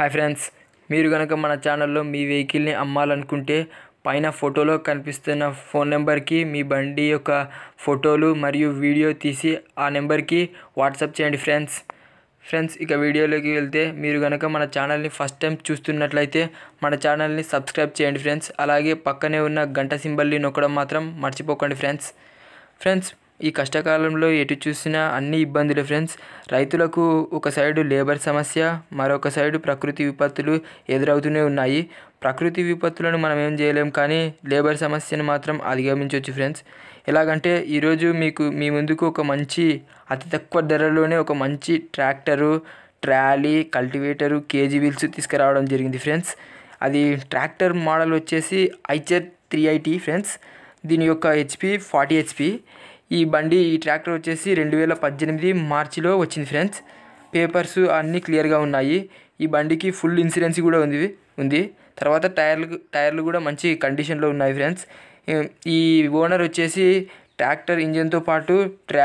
Hi friends, మీరు కనుక మన ఛానల్లో మీ వెహికల్ని అమ్మాలనుకుంటే పైన ఫోటోలో కనిపిస్తున్న ఫోన్ నెంబర్కి మీ బండి యొక్క ఫోటోలు మరియు వీడియో తీసి ఆ నెంబర్కి వాట్సాప్ చేయండి ఫ్రెండ్స్. ఇక వీడియోలోకి వెళ్తే, మీరు కనుక మన ఛానల్ని ఫస్ట్ టైం చూస్తున్నట్లయితే మన ఛానల్ని సబ్స్క్రైబ్ చేయండి ఫ్రెండ్స్. అలాగే పక్కనే ఉన్న గంట సింబల్ని నొక్కడం మాత్రం మర్చిపోకండి ఫ్రెండ్స్. ఈ కష్టకాలంలో ఎటు చూసినా అన్ని ఇబ్బందులే ఫ్రెండ్స్. రైతులకు ఒక సైడు లేబర్ సమస్య, మరొక సైడు ప్రకృతి విపత్తులు ఎదురవుతూనే ఉన్నాయి. ప్రకృతి విపత్తులను మనం ఏం చేయలేం, కానీ లేబర్ సమస్యను మాత్రం అధిగమించవచ్చు ఫ్రెండ్స్. ఎలాగంటే ఈరోజు మీ ముందుకు ఒక మంచి అతి తక్కువ ధరలోనే ఒక మంచి tractor, trolley, cultivator, KG wheels తీసుకురావడం జరిగింది ఫ్రెండ్స్. అది ట్రాక్టర్ మోడల్ వచ్చేసి ఐచర్ 380 ఫ్రెండ్స్. దీని యొక్క హెచ్పి 40 హెచ్పి. ఈ ట్రాక్టర్ వచ్చేసి 2018 మార్చిలో వచ్చింది ఫ్రెండ్స్. పేపర్స్ అన్నీ క్లియర్గా ఉన్నాయి. ఈ బండికి ఫుల్ ఇన్సూరెన్స్ కూడా ఉంది. తర్వాత టైర్లు కూడా మంచి కండిషన్లో ఉన్నాయి ఫ్రెండ్స్. ఈ ఓనర్ వచ్చేసి ట్రాక్టర్ ఇంజన్తో పాటు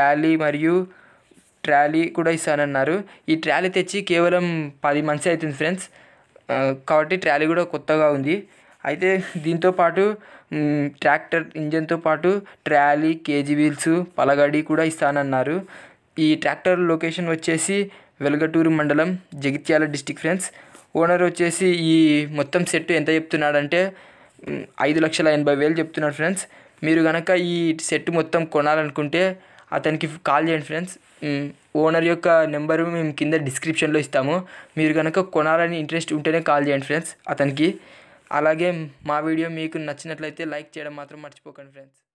ట్రాలీ కూడా ఇస్తానన్నారు. ఈ ట్రాలీ తెచ్చి కేవలం 10 మంత్స్ అవుతుంది ఫ్రెండ్స్. కాబట్టి ట్రాలీ కూడా కొత్తగా ఉంది. అయితే దీంతోపాటు ట్రాక్టర్ ఇంజన్తో పాటు ట్రాలీ, కేజీ వీల్స్, పలగడి కూడా ఇస్తానన్నారు. ఈ ట్రాక్టర్ లొకేషన్ వచ్చేసి వెలగటూరు మండలం, జగిత్యాల డిస్టిక్ ఫ్రెండ్స్. ఓనర్ వచ్చేసి ఈ మొత్తం సెట్ ఎంత చెప్తున్నాడంటే 5,80,000 చెప్తున్నాడు ఫ్రెండ్స్. మీరు కనుక ఈ సెట్ మొత్తం కొనాలనుకుంటే అతనికి కాల్ చేయండి ఫ్రెండ్స్. ఓనర్ యొక్క నెంబరు మేము కింద డిస్క్రిప్షన్లో ఇస్తాము. మీరు కనుక కొనాలని ఇంట్రెస్ట్ ఉంటేనే కాల్ చేయండి ఫ్రెండ్స్ అతనికి. అలాగే మా వీడియో మీకు నచ్చినట్లయితే లైక్ చేయడం మాత్రం మర్చిపోకండి ఫ్రెండ్స్.